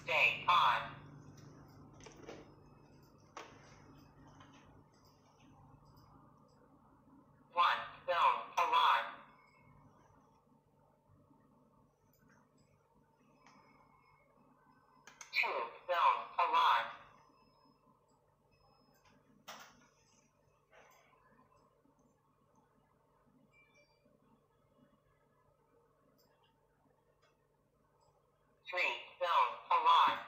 Stay on. 1. Zone alarm. 2. Zone alarm. 3. Zone alarm.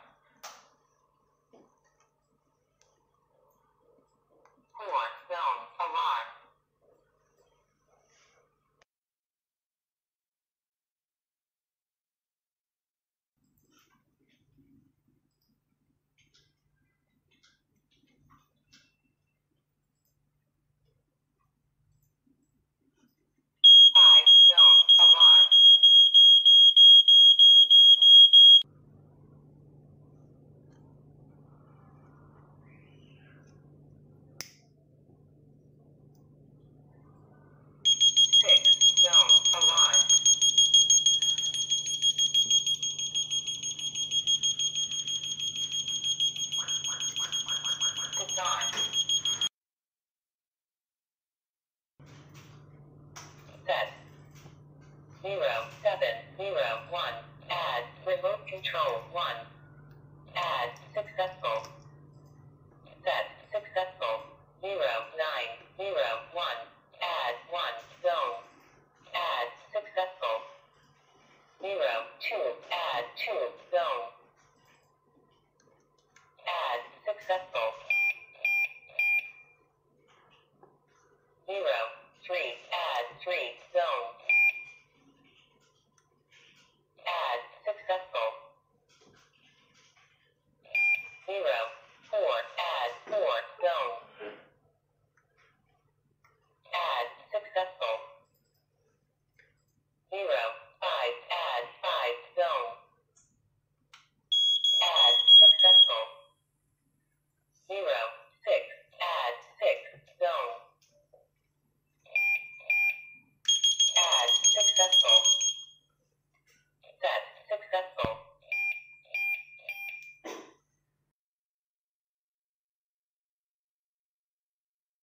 4. Zone alarm. 5. Zone alarm. 6. Zone alarm. 0701. Add remote control 1. Add successful. Set successful. 0901. Add 1 zone. Add successful. 02. Add 2 zone. Add successful.